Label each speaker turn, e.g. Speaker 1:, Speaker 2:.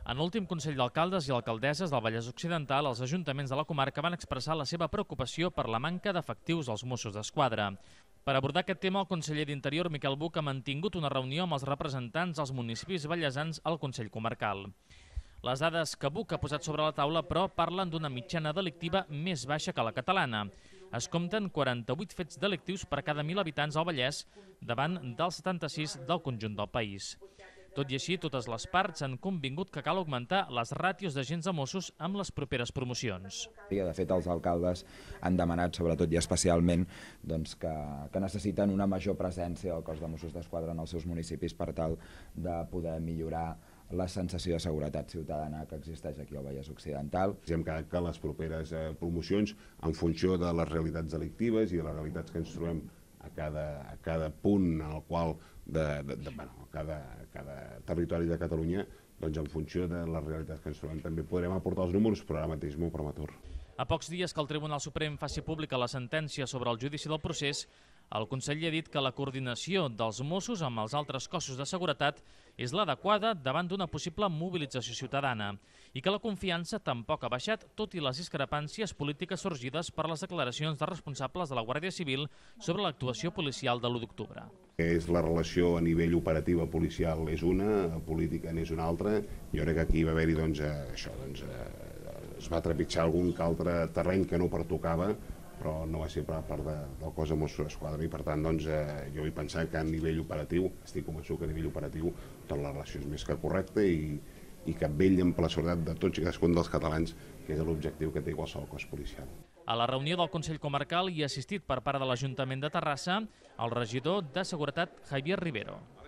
Speaker 1: En l'últim Consell d'Alcaldes i Alcaldesses del Vallès Occidental, els ajuntaments de la comarca van expressar la seva preocupació per la manca d'efectius als Mossos d'Esquadra. Per abordar aquest tema, el conseller d'Interior, Miquel Buch, ha mantingut una reunió amb els representants dels municipis vallesans al Consell Comarcal. Les dades que Buch ha posat sobre la taula, però, parlen d'una mitjana delictiva més baixa que la catalana. Es compten 48 fets delictius per cada 1.000 habitants al Vallès, davant dels 76 del conjunt del país. Tot i així, totes les parts han convingut que cal augmentar les ràtios d'agents de Mossos amb les properes promocions.
Speaker 2: De fet, els alcaldes han demanat, sobretot i especialment, que necessiten una major presència del cos de Mossos d'Esquadra en els seus municipis per tal de poder millorar la sensació de seguretat ciutadana que existeix aquí al Vallès Occidental.
Speaker 3: Hem quedat que les properes promocions, en funció de les realitats delictives i de les realitats que ens trobem a cada punt en el qual, cada territori de Catalunya, doncs en funció de les realitats que ens trobem també podrem aportar els números, però ara mateix molt prematur.
Speaker 1: A pocs dies que el Tribunal Suprem faci pública la sentència sobre el judici del procés, el conseller ha dit que la coordinació dels Mossos amb els altres cossos de seguretat és l'adequada davant d'una possible mobilització ciutadana i que la confiança tampoc ha baixat, tot i les discrepàncies polítiques sorgides per les declaracions de responsables de la Guàrdia Civil sobre l'actuació policial de l'1 d'octubre.
Speaker 3: La relació a nivell operativa policial és una, política n'és una altra. Jo crec que aquí va haver-hi es va trepitjar algun que altre terreny que no pertocava, però no va ser per part del cos de Mossos d'Esquadra i per tant jo vull pensar que a nivell operatiu, estic convençut que a nivell operatiu tota la relació és més que correcta i que vetllen per la seguretat de tots i cadascun dels catalans, que és l'objectiu que té qualsevol cos policial.
Speaker 1: A la reunió del Consell Comarcal hi ha assistit per part de l'Ajuntament de Terrassa el regidor de Seguretat Javier Rivero.